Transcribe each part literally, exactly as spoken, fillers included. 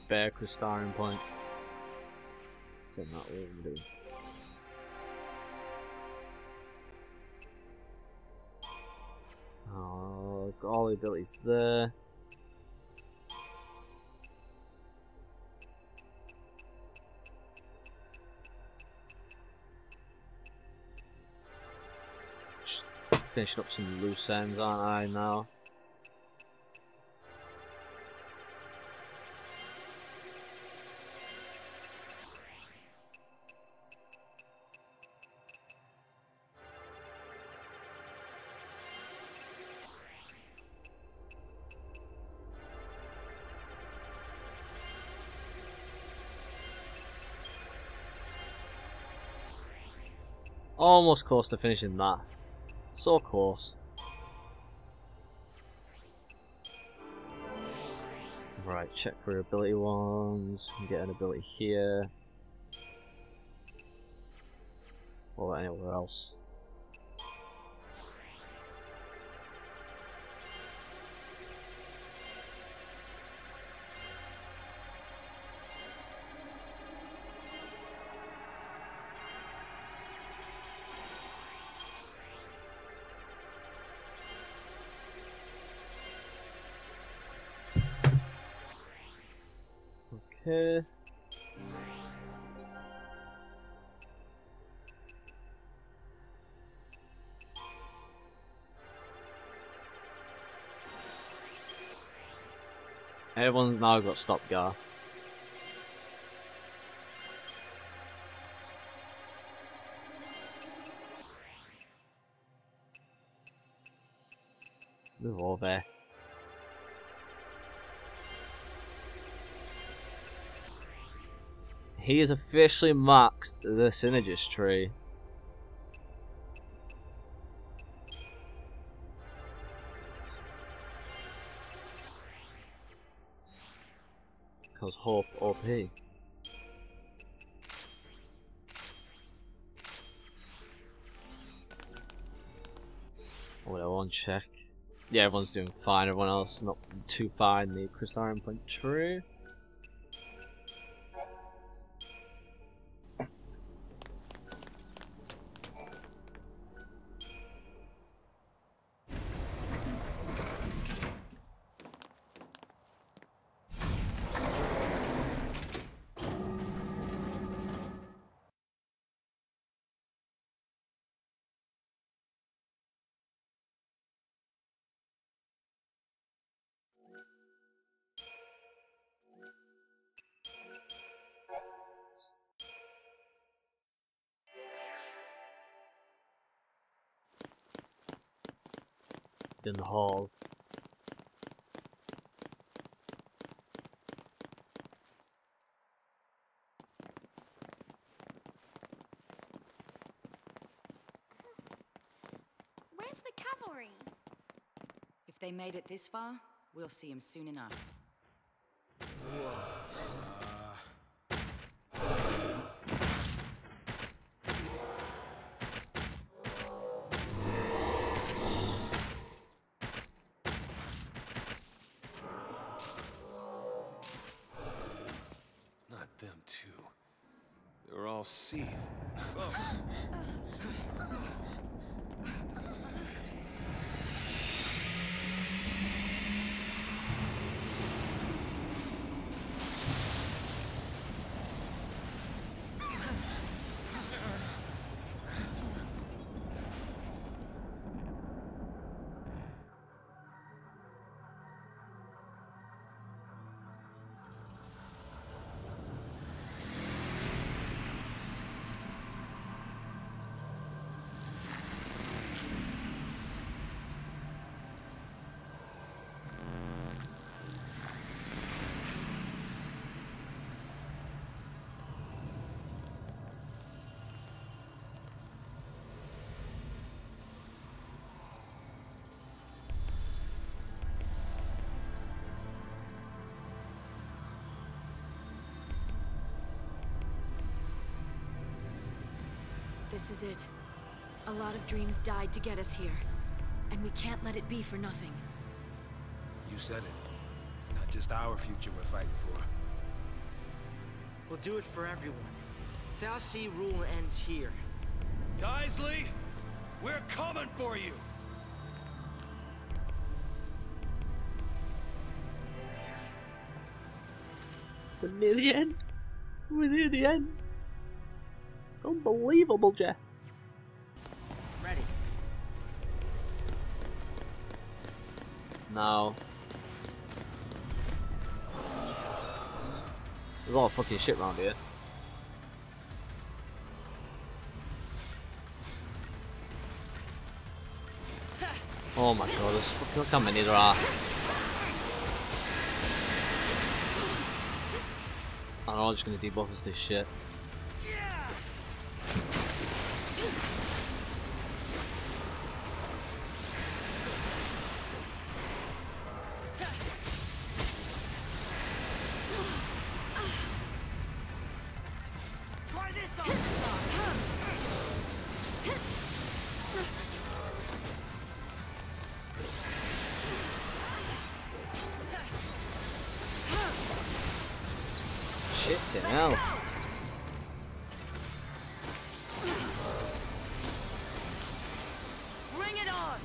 spare crystalline point. So that will do. Oh, got all the abilities there. Just finishing up some loose ends, aren't I now? Almost close to finishing that. So close. Right, check for ability ones. Get an ability here. Or anywhere else. Okay. Everyone's now got stop guard. Move over. He has officially maxed the Synergist tree. Because Hope O P. Oh, wait, one check. Yeah, everyone's doing fine. Everyone else not too fine. The Crystalline Point tree. In the hall. Where's the cavalry? If they made it this far, we'll see them soon enough. Them too. They're all Seath. Oh. This is it. A lot of dreams died to get us here, and we can't let it be for nothing. You said it. It's not just our future we're fighting for. We'll do it for everyone. Fal'Cie rule ends here. Daisley, we're coming for you. We're near the end. We're near the end. Unbelievable, Jeff. Ready. No. There's a lot of fucking shit around here. Oh my god, there's fucking, look how many there are. I'm all just gonna debuff us this shit. Try this on. Shit, hell. Bring it on!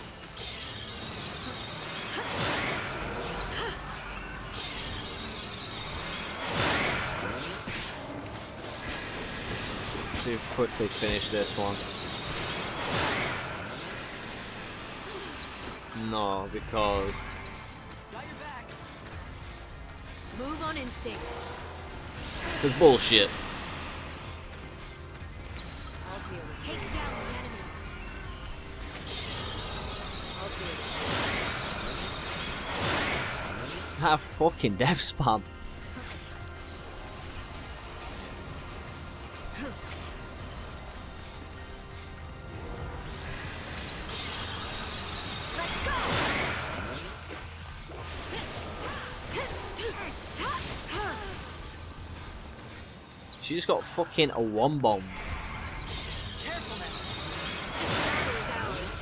Let's see if we quickly finish this one. No, because Got your back. Move on instinct. it's bullshit. I'll deal with it. Take down the enemy. I'll deal with That fucking death spam. it. Let's go! She just got fucking a one bomb. Careful now. This battle is ours.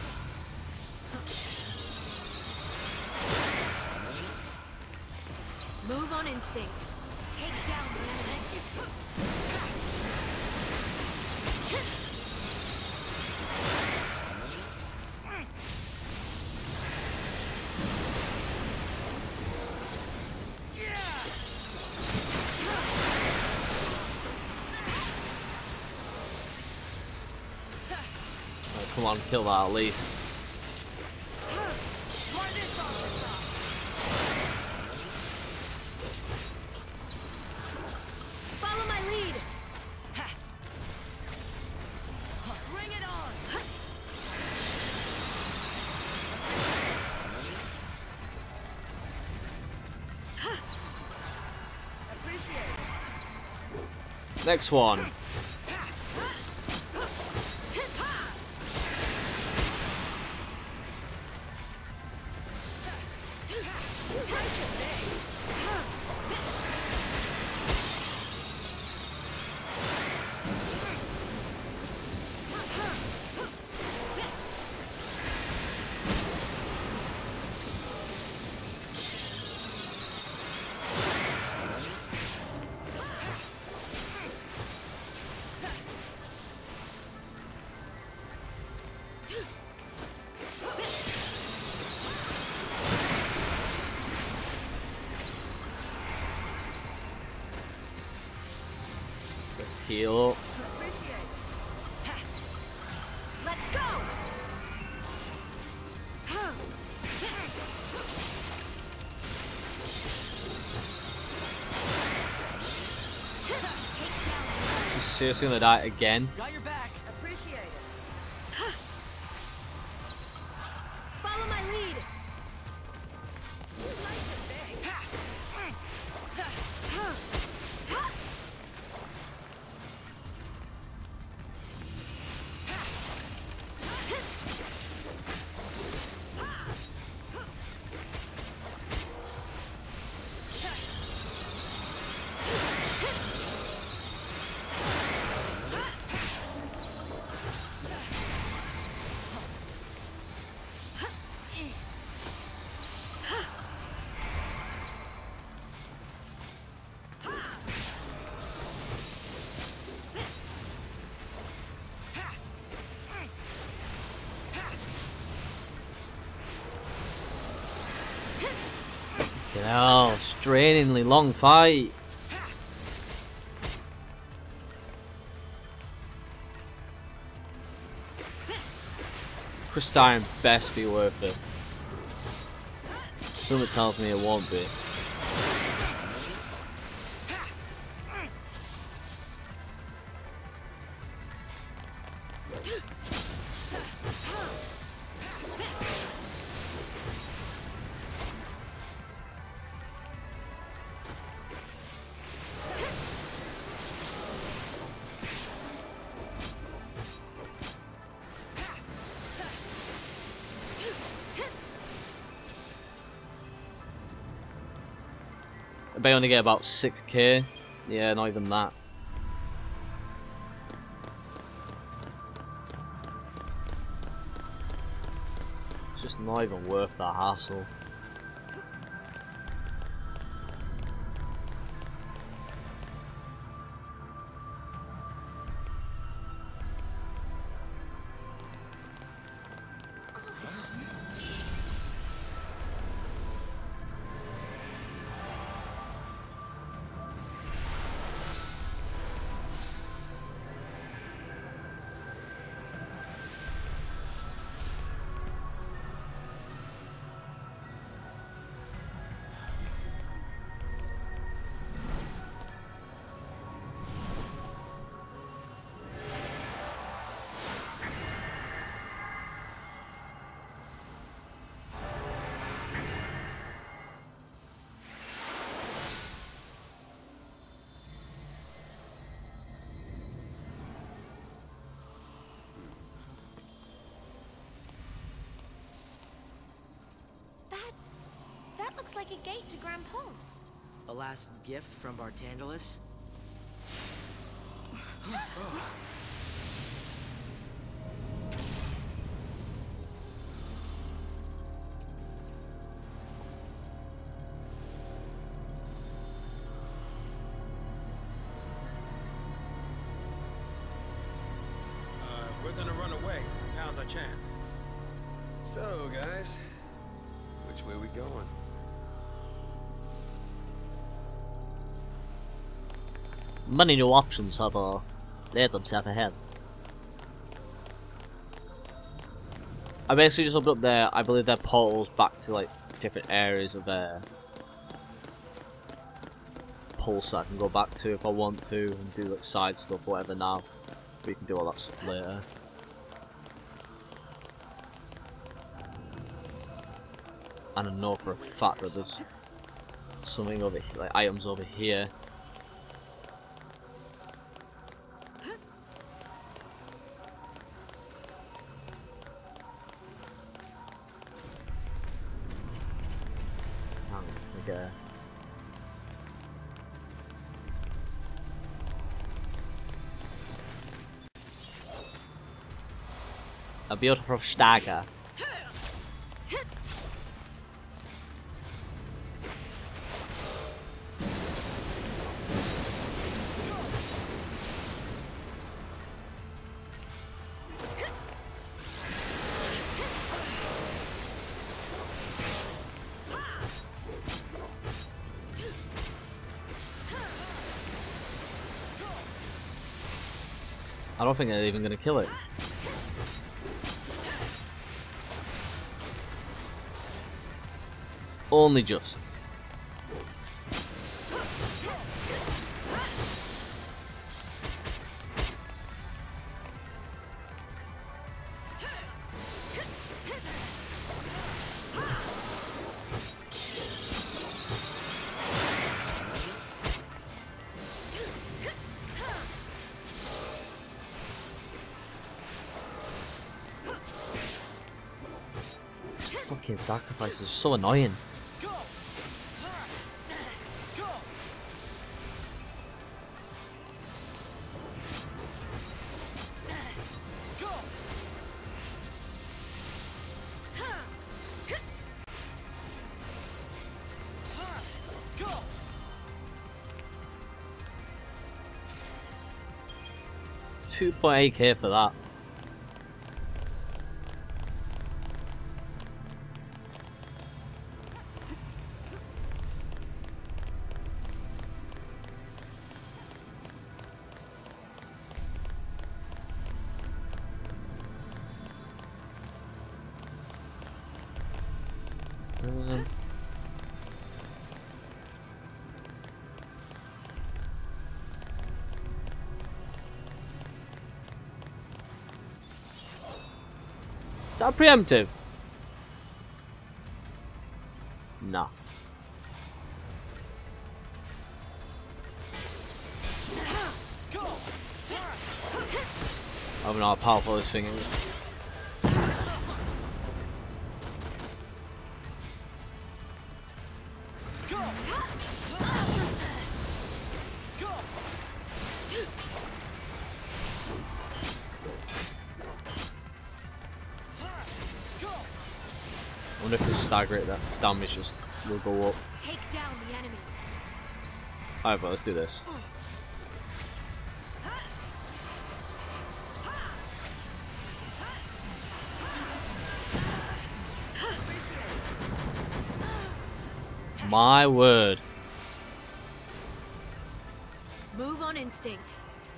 Move on instinct. Take down the enemy. Oh, come on, kill that at least. Try this on the shot. Follow my lead. Bring it on. Appreciate it. Next one. Let's heal up. Appreciate it. Let's go. She's seriously gonna die again. Got your back. Appreciate it. Follow my lead. drainingly long fight. Crystalline best be worth it. Something tells me it won't be. I bet I only get about six K. Yeah, not even that. It's just not even worth the hassle. That looks like a gate to Grand Pulse. A last gift from Bartandalus? Uh, if we're gonna run away, now's our chance. So, guys, which way we going? Many new options have uh, laid themselves ahead. I basically just opened up there. I believe they're portals back to like different areas of their pulse I can go back to if I want to and do like side stuff, whatever. Now we can do all that stuff later. And I know for a fact that there's something over here, like items over here. Like a a beautiful stagger. I don't think they're even gonna kill it. Only just. Fucking sacrifices are so annoying. two point eight K for that. that preemptive? Nah. I don't know how powerful this thing is. I wonder if this stagger rate, that damage just will go up. Take down the enemy. Alright, but let's do this. My word. Move on instinct.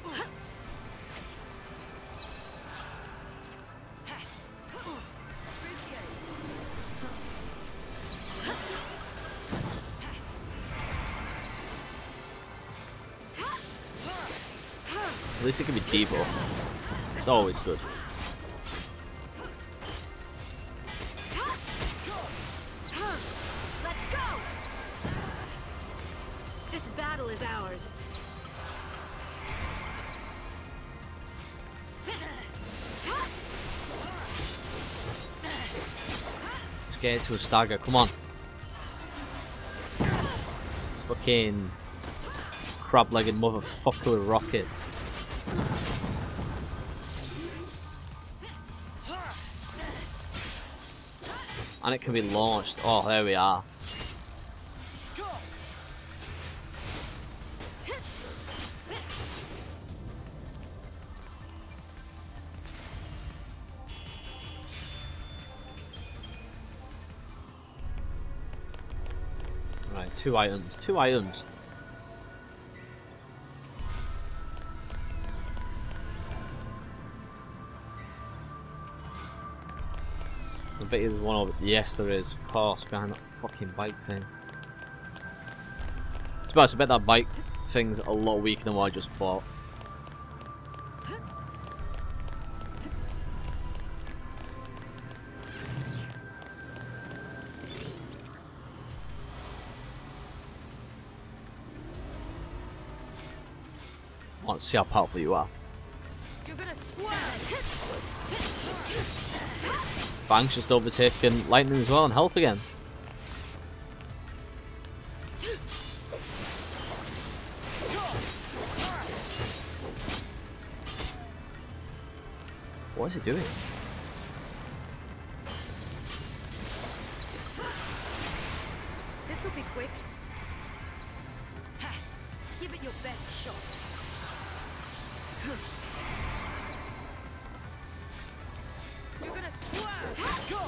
At least it can be debuffed. It's always good. Let's go. This battle is ours. Let's get into a stagger, come on. This fucking crab-legged motherfucker with rockets. And it can be launched. Oh, there we are. Right, two items. Two items. I bet there's one over. Yes, there is. Of course, behind that fucking bike thing. To be honest, I bet that bike thing's a lot weaker than what I just fought. I want to see how powerful you are. You're gonna squirm. Fang's just overtaken lightning as well and health again. What is it doing? This will be quick. Give it your best shot. You're gonna swerve.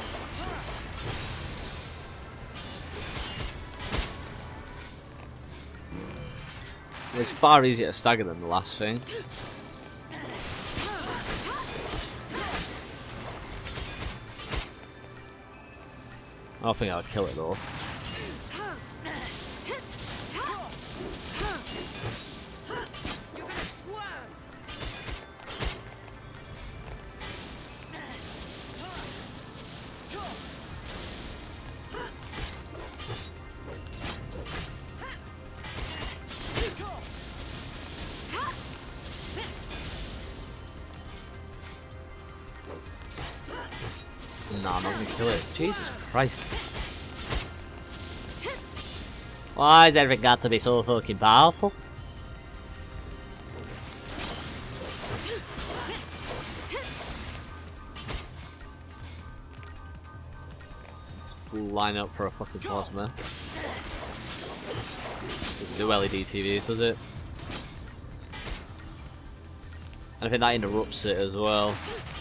It's far easier to stagger than the last thing. I don't think I'll kill it though. Nah, I'm not gonna kill it. Jesus Christ. Why has everything got to be so fucking powerful? Let's line up for a fucking plasma. Doesn't do L E D T Vs, does it? And I think that interrupts it as well.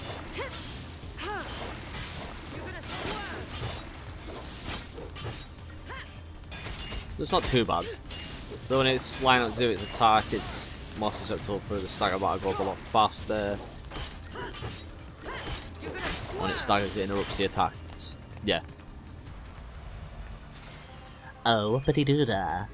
It's not too bad. So when it's lining up to do its attack, it's more susceptible for the stagger bar to go up a lot faster. When it staggers, it interrupts the attack. It's, yeah. Oh, whoopity doo da.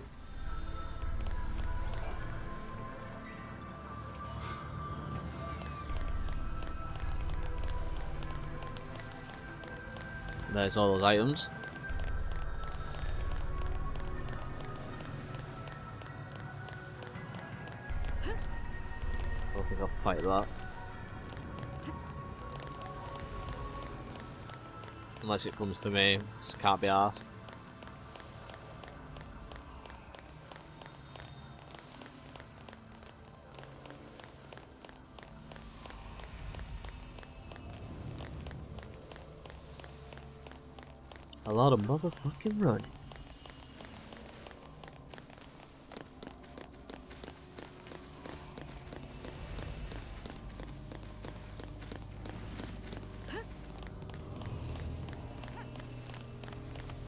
There's all those items. I don't think I'll fight that. Unless it comes to me, just can't be arsed. A lot of motherfucking running.